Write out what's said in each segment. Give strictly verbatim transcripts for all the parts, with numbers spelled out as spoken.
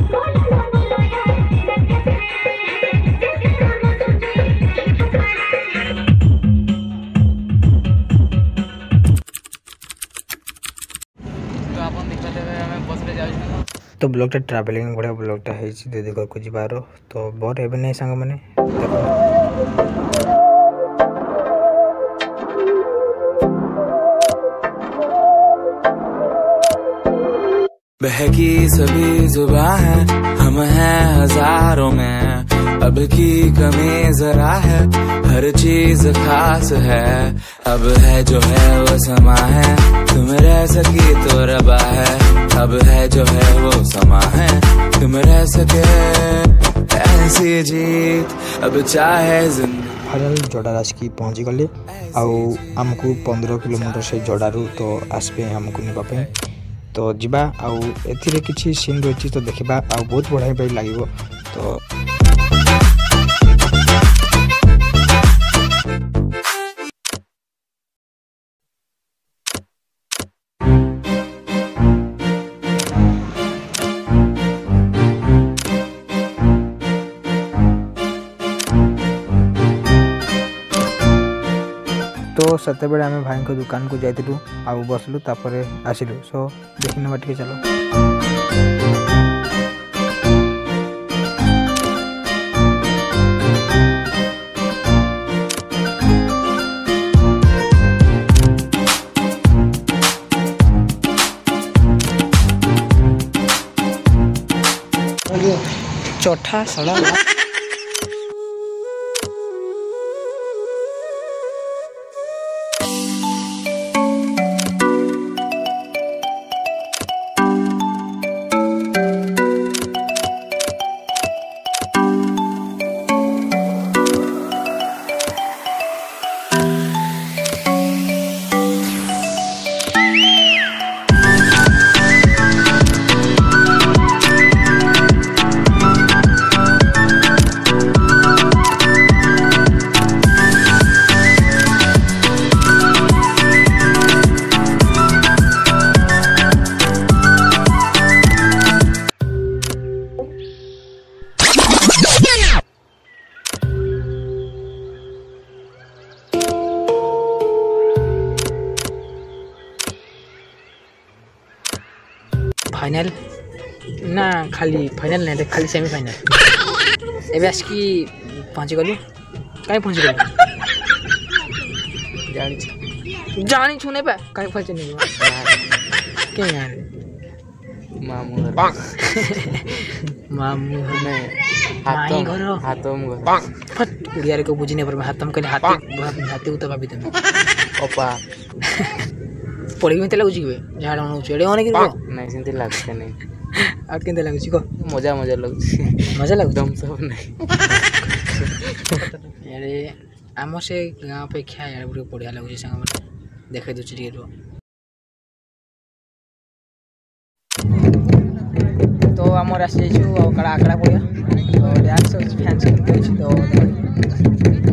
तो ब्लॉगटा ट्रावेलिंग बढ़िया ब्लॉगटा है दीदी घर को जीवार तो बर एवं नहीं सांग मैंने बहकी सभी जुबां है हम हैं हजारों में अब की कमी जरा है हर चीज खास है अब है जो है वो समा है तुम रह सकी तो रबा है अब है जो है वो समा है तुम रह सके ऐसी जीत अब चाहे जिंदगी फाइनल जोड़ा राजकी पहुँची गले आमको पंद्रह किलोमीटर से जोड़ारू तो आसपे आमको नापी तो जीवा आउ एथिरे किछि सीन रही तो देखा आ बहुत बढ़िया भाई लगे तो तो सेते बेले आमे भाई को दुकान को जाइलु आ बसलु तापर आसिलु सो देखि नबा टिके चलो चौथा सड़ा फाइनल ना खाली फाइनल नहीं खाली सेमीफाइनल एवं आसिकी पहुँची गलु कहीं पहुँची गलु जानी जानी छुने पे कहीं पहुँचे नहीं क्या यार मामू मामू नहीं माई घर हाथम घर फट उड़िया को बुझी नहीं पर हाथम कहले हाथी हाथी उत भाभी तुम ओपा पढ़ी में लगुच कि झाड़ एड़े होने की नहीं सेमती लगते नहीं आ केंते लगुच को मजा मजा लगुच मजा लगुच दम सब नहीं अरे आम से गाँव अपेक्षा यार पूरे बढ़िया लगुच सांग देखे दूची टिके रो तो आमर आसी जाइछु आ कड़ा आकड़ा पड़िया तो डांस फैंस करते अछि तो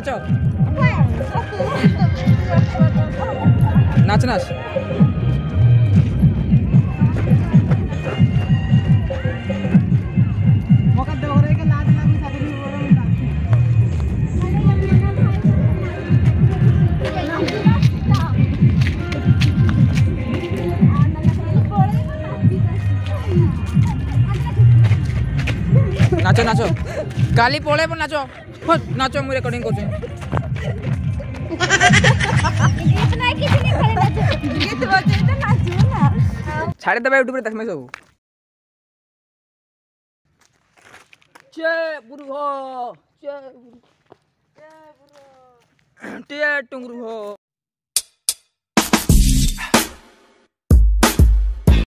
नाच नाच नाच नाचो नाचो काली पळे पण नाचो हो नाचो मु रेकॉर्डिंग करछु गीत नहीं किसी नहीं खाली नाचो गीत बजे तो नाचो ना छाड़े दबा यूट्यूब रे देखमे सब जय गुरु हो जय गुरु जय गुरु टिया टुंगरु हो।